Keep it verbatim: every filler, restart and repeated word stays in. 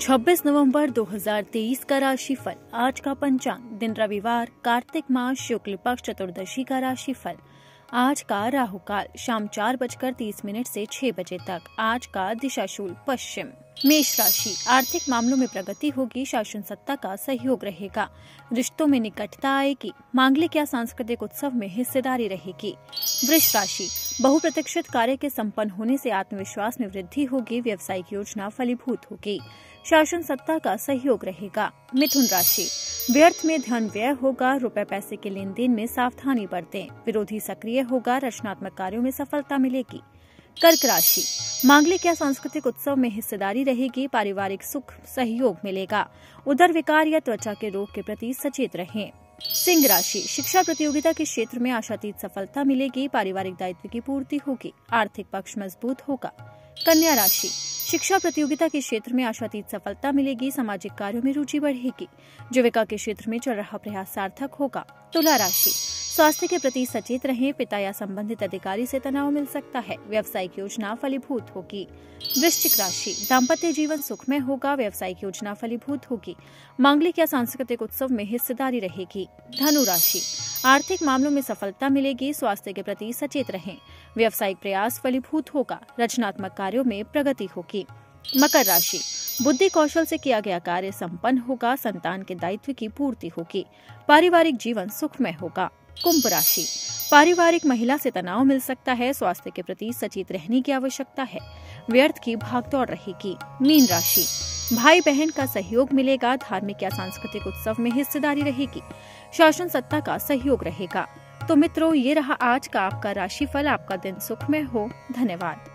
छब्बीस नवंबर दो हज़ार तेईस का राशिफल। आज का पंचांग, दिन रविवार, कार्तिक मास शुक्ल पक्ष चतुर्दशी का राशिफल। आज का राहु काल शाम चार बजकर तीस मिनट से छह बजे तक। आज का दिशाशूल पश्चिम। मेष राशि, आर्थिक मामलों में प्रगति होगी, शासन सत्ता का सहयोग रहेगा, रिश्तों में निकटता आएगी, मांगलिक या सांस्कृतिक उत्सव में हिस्सेदारी रहेगी। वृष राशि, बहुप्रतीक्षित कार्य के संपन्न होने से आत्मविश्वास में वृद्धि होगी, व्यवसायिक योजना फलीभूत होगी, शासन सत्ता का सहयोग रहेगा। मिथुन राशि, व्यर्थ में धन व्यय होगा, रुपए पैसे के लेन देन में सावधानी बरतें, विरोधी सक्रिय होगा, रचनात्मक कार्यों में सफलता मिलेगी। कर्क राशि, मांगलिक या सांस्कृतिक उत्सव में हिस्सेदारी रहेगी, पारिवारिक सुख सहयोग मिलेगा, उदर विकार या त्वचा के रोग के प्रति सचेत रहें। सिंह राशि, शिक्षा प्रतियोगिता के क्षेत्र में आशातीत सफलता मिलेगी, पारिवारिक दायित्व की पूर्ति होगी, आर्थिक पक्ष मजबूत होगा। कन्या राशि, शिक्षा प्रतियोगिता के क्षेत्र में आशातीत सफलता मिलेगी, सामाजिक कार्यों में रुचि बढ़ेगी, जीविका के क्षेत्र में चल रहा प्रयास सार्थक होगा। तुला राशि, स्वास्थ्य के प्रति सचेत रहें, पिता या संबंधित अधिकारी से तनाव मिल सकता है, व्यवसायिक योजना फलीभूत होगी। वृश्चिक राशि, दाम्पत्य जीवन सुखमय होगा, व्यवसायिक योजना फलीभूत होगी, मांगलिक या सांस्कृतिक उत्सव में हिस्सेदारी रहेगी। धनु राशि, आर्थिक मामलों में सफलता मिलेगी, स्वास्थ्य के प्रति सचेत रहें, व्यवसायिक प्रयास फलीभूत होगा, रचनात्मक कार्यों में प्रगति होगी। मकर राशि, बुद्धि कौशल से किया गया कार्य संपन्न होगा, संतान के दायित्व की पूर्ति होगी, पारिवारिक जीवन सुखमय होगा। कुंभ राशि, पारिवारिक महिला से तनाव मिल सकता है, स्वास्थ्य के प्रति सचेत रहने की आवश्यकता है, व्यर्थ की भागदौड़ रहेगी। मीन राशि, भाई बहन का सहयोग मिलेगा, धार्मिक या सांस्कृतिक उत्सव में हिस्सेदारी रहेगी, शासन सत्ता का सहयोग रहेगा। तो मित्रों, ये रहा आज का आपका राशिफल। आपका दिन सुखमय हो। धन्यवाद।